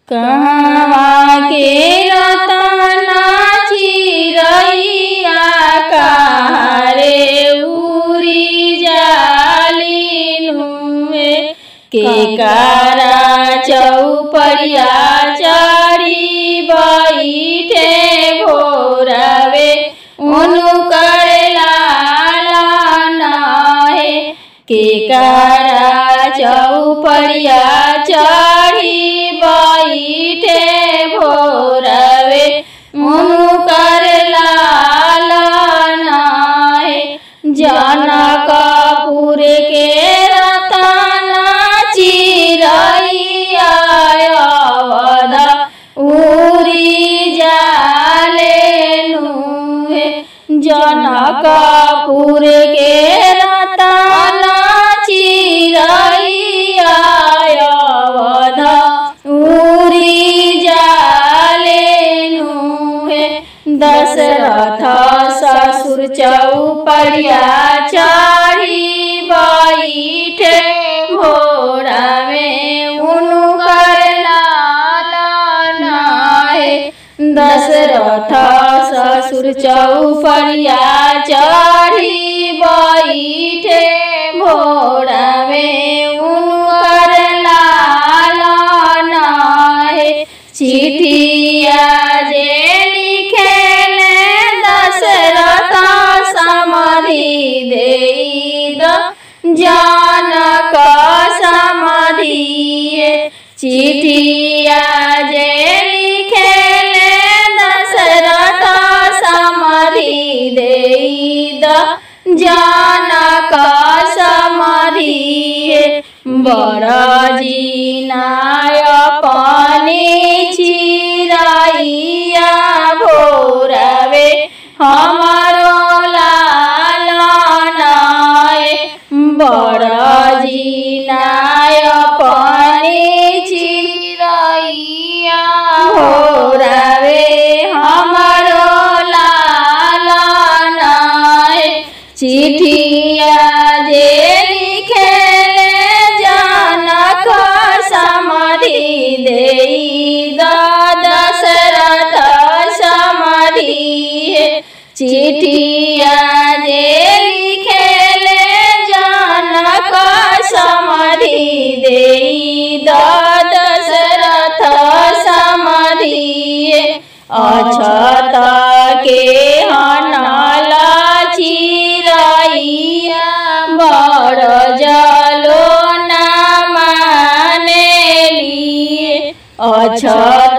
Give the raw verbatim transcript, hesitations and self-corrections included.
कहवा के रतना चिरैया कारे उरी जालिनुए के कारा चौपड़िया चढ़ी बैठे भोरवे उनु करेला नहे के कारा चौपड़िया चढ़ी बैठे भोरवे उनु करेला नहे जनकपुर के रतना चिरैया अवध उरी जालेनुहे जनकपुर के रतना चिरैया अवध उरी जालेनुहे दशरथ ससुर चौपड़िया चढ़ी बैठे भोरवे उनु करेला नहे दशरथ ससुर चौपड़िया चढ़ी बैठे भोरवे उनु करेला नहे चिठिया जे लिखेले दशरथ समाधि देद जनक समाधिए चिठिया जे लिखेले दशरथ समाधि देद जनक समाधिए बरजीनाय पानी चिरैया भोरवे हमारो लालनाए बरजीनाय पानी चिरैया भोरवे हमारो लालनाए चिठिया जे लिखेले जनक समाधि देद दशरथ समाधिए चिठिया जे लिखेले जनक समाधि देद दशरथ समाधिए अछत के हनला चिरैया बड़ जलो न माने लिए अछत